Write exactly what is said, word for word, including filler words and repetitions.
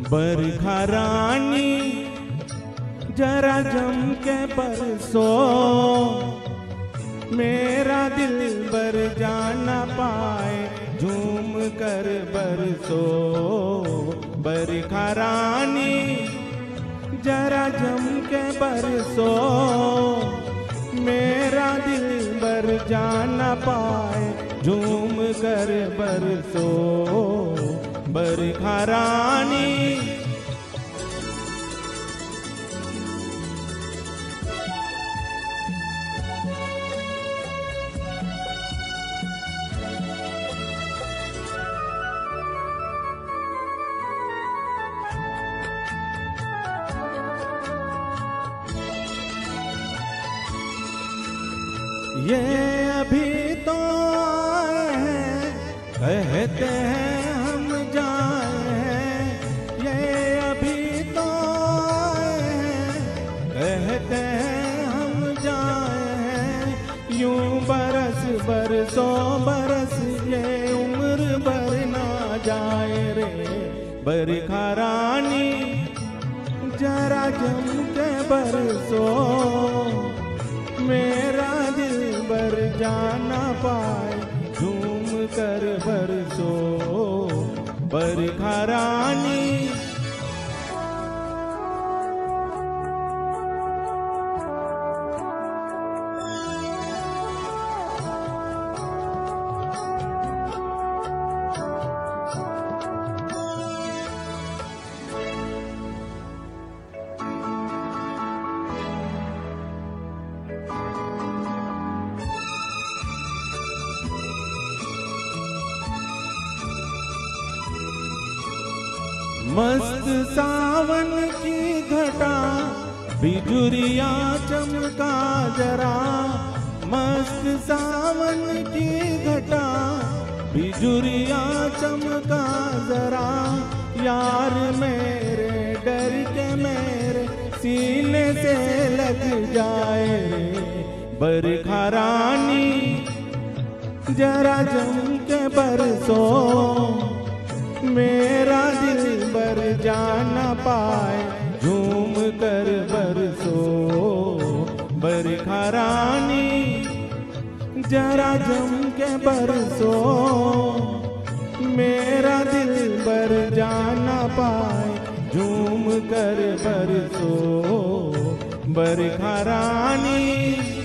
बरखा रानी जरा जम के बरसो, मेरा दिल बर जाना पाए झूम कर बरसो। बरखा रानी जरा जम के बरसो, मेरा दिल बर जाना पाए झूम कर बरसो। बरखा रानी ये अभी तो आए हैं, कहते हैं हम जाए हैं। ये अभी तो आए हैं, कहते हैं हम जाए हैं। यूं बरस बरसो बरस ये उम्र भर ना जाए रे। बरखा रानी जरा जम के बरसो, मेरा दिल बर जाना पाए झूम कर बरसो। बरखा रानी मस्त सावन की घटा बिजुरिया चमका जरा। मस्त सावन की घटा बिजुरिया चमका जरा। यार मेरे डर के मेरे सीने से लग जाए रे। बरखा रानी जरा जम के बरसो, मेरा दिल बर जाना पाए झूम कर बरसो। बरखा रानी जरा जम के बरसो, मेरा दिल बर जाना पाए झूम कर बरसो। बरखा रानी